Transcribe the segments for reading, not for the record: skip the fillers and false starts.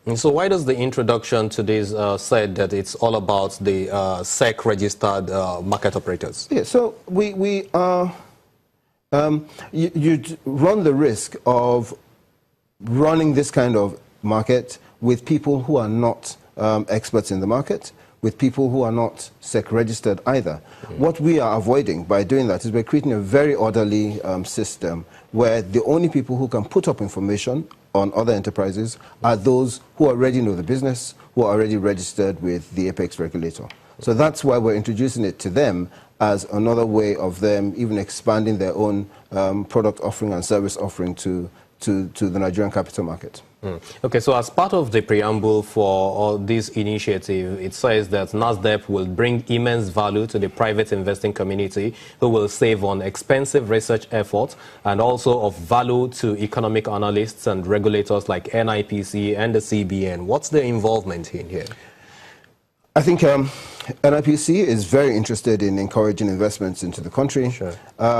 And so why does the introduction to this said that it's all about the SEC-registered market operators? Yeah, so we are, you run the risk of running this kind of market with people who are not experts in the market, with people who are not SEC-registered either. What we are avoiding by doing that is we're creating a very orderly system where the only people who can put up information on other enterprises are those who already know the business, who are already registered with the apex regulator. So that's why we're introducing it to them as another way of them even expanding their own product offering and service offering to the Nigerian capital market. Okay, so as part of the preamble for this initiative, it says that NASDeP will bring immense value to the private investing community who will save on expensive research efforts and also of value to economic analysts and regulators like NIPC and the CBN. What's the involvement in here? I think NIPC is very interested in encouraging investments into the country. Sure.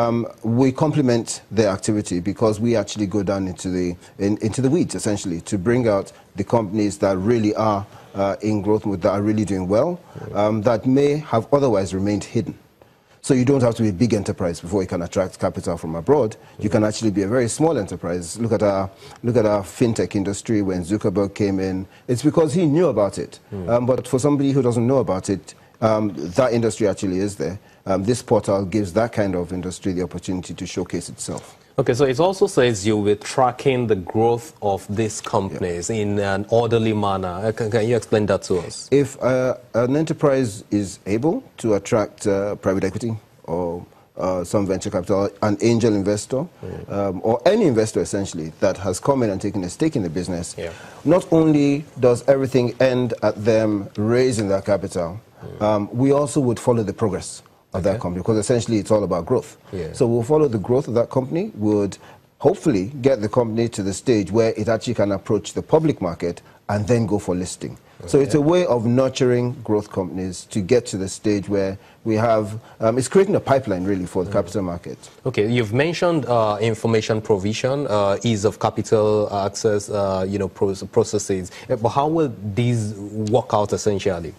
We complement their activity because we actually go down into the weeds, essentially, to bring out the companies that really are in growth mode, that are really doing well, that may have otherwise remained hidden. So you don't have to be a big enterprise before you can attract capital from abroad. You can actually be a very small enterprise. Look at our fintech industry when Zuckerberg came in. It's because he knew about it. But for somebody who doesn't know about it, that industry actually is there. This portal gives that kind of industry the opportunity to showcase itself. Okay, so it also says you'll be tracking the growth of these companies in an orderly manner. Can you explain that to us? If an enterprise is able to attract private equity or some venture capital, an angel investor, or any investor essentially that has come in and taken a stake in the business, not only does everything end at them raising their capital, we also would follow the progress of that company, because essentially it's all about growth. So we'll follow the growth of that company, would hopefully get the company to the stage where it actually can approach the public market and then go for listing. So it's a way of nurturing growth companies to get to the stage where we have, it's creating a pipeline really for the capital market. Okay, you've mentioned information provision, ease of capital access, processes. But how will these work out essentially?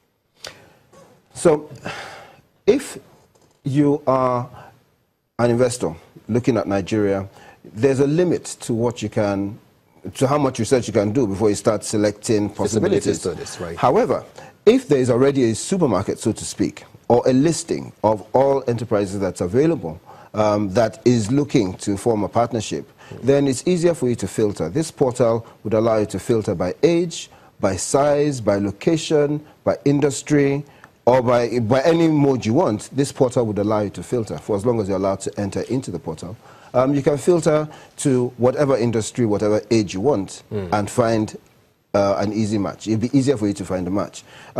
So, if you are an investor looking at Nigeria, there's a limit to what you can, to how much research you can do before you start selecting possibilities. Studies, right. However, if there is already a supermarket, so to speak, or a listing of all enterprises that's available that is looking to form a partnership, then it's easier for you to filter. This portal would allow you to filter by age, by size, by location, by industry, or by any mode you want. This portal would allow you to filter for as long as you're allowed to enter into the portal. You can filter to whatever industry, whatever age you want, and find an easy match. It'd be easier for you to find a match.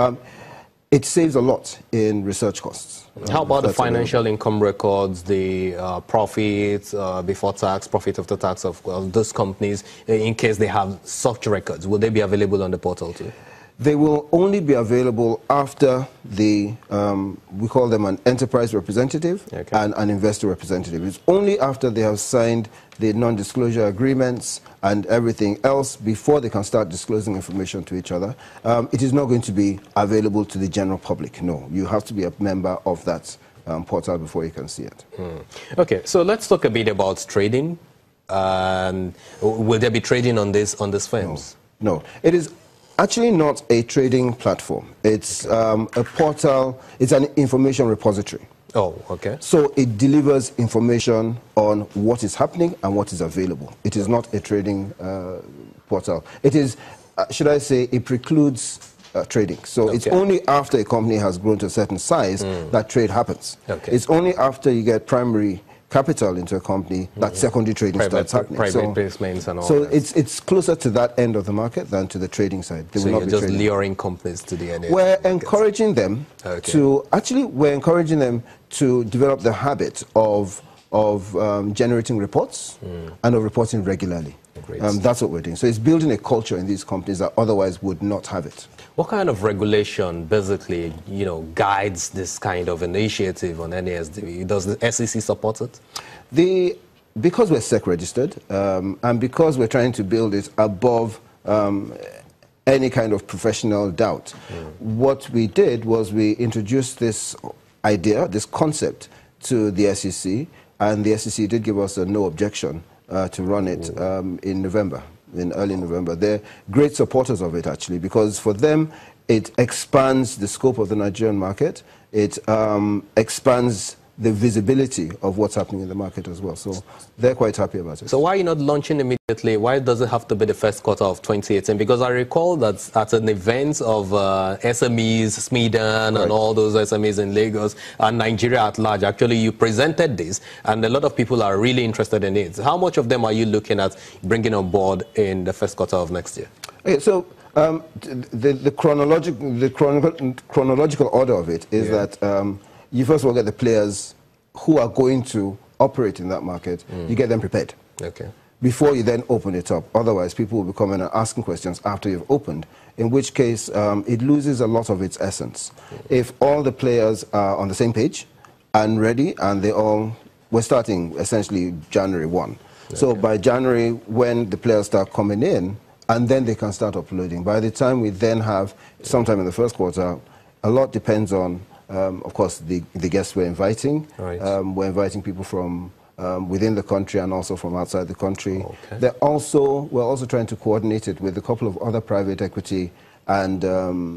It saves a lot in research costs. How about the financial income records, the profits before tax, profit after tax of those companies, in case they have such records? Will they be available on the portal too? They will only be available after the, we call them an enterprise representative and an investor representative. It's only after they have signed the non-disclosure agreements and everything else before they can start disclosing information to each other. It is not going to be available to the general public, no. You have to be a member of that portal before you can see it. Okay, so let's talk a bit about trading. Will there be trading on these firms? No. It is actually not a trading platform. It's a portal. It's an information repository. Oh, okay. So it delivers information on what is happening and what is available. It is not a trading portal. It is, should I say, it precludes trading. So it's only after a company has grown to a certain size that trade happens. It's only after you get primary capital into a company that secondary trading starts happening. Private placements and all so that. it's closer to that end of the market than to the trading side. So you're just luring companies to the end. We're encouraging them to, actually we're encouraging them to develop the habit of generating reports and of reporting regularly. That's what we're doing. So it's building a culture in these companies that otherwise would not have it. What kind of regulation basically, guides this kind of initiative on NASDeP? Does the SEC support it? Because we're SEC registered and because we're trying to build it above any kind of professional doubt. What we did was we introduced this idea, this concept to the SEC, and the SEC did give us a no objection to run it in November, in early November. They're great supporters of it, actually, because for them, it expands the scope of the Nigerian market. It expands the visibility of what's happening in the market as well. So they're quite happy about it. So why are you not launching immediately? Why does it have to be the first quarter of 2018? Because I recall that at an event of SMEs, Smedan, and all those SMEs in Lagos and Nigeria at large, actually you presented this, and a lot of people are really interested in it. How much of them are you looking at bringing on board in the first quarter of next year? Okay, so the chronological order of it is that you first of all get the players who are going to operate in that market. You get them prepared. Okay. Before you then open it up. Otherwise, people will be coming and asking questions after you've opened, in which case it loses a lot of its essence. If all the players are on the same page and ready, and we're starting essentially January 1. Okay. So by January, when the players start coming in, and then they can start uploading. By the time we then have, sometime in the first quarter, a lot depends on, of course, the guests we're inviting. Right. We're inviting people from within the country and also from outside the country. Okay. We're also trying to coordinate it with a couple of other private equity and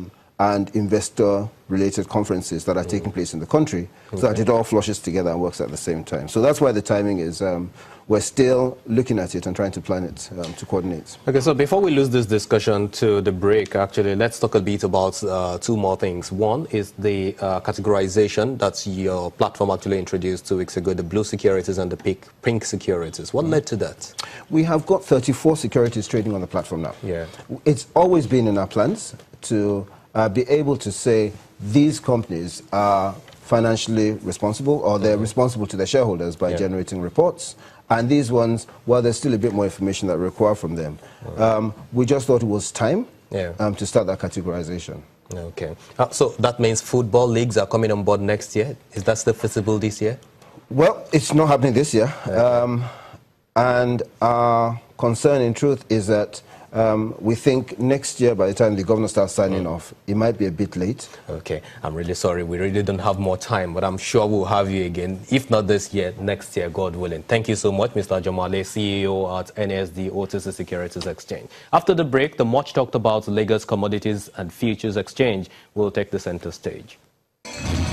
investor-related conferences that are taking place in the country, so that it all flushes together and works at the same time. So that's why the timing is, we're still looking at it and trying to plan it to coordinate. Okay, so before we lose this discussion to the break, actually, let's talk a bit about two more things. One is the categorization that your platform actually introduced 2 weeks ago, the blue securities and the pink securities. What led to that? We have got 34 securities trading on the platform now. Yeah. It's always been in our plans to be able to say these companies are financially responsible, or they're responsible to their shareholders by generating reports. And these ones, well, there's still a bit more information that we require from them. We just thought it was time to start that categorization. Okay. So that means football leagues are coming on board next year. Is that still feasible this year? Well, it's not happening this year. Okay. And our concern, in truth, is that we think next year, by the time the governor starts signing off, it might be a bit late. Okay, I'm really sorry. We really don't have more time, but I'm sure we'll have you again. If not this year, next year, God willing. Thank you so much, Mr. Jamale, CEO at NASDeP OTC Securities Exchange. After the break, the much talked about Lagos Commodities and Futures Exchange will take the center stage.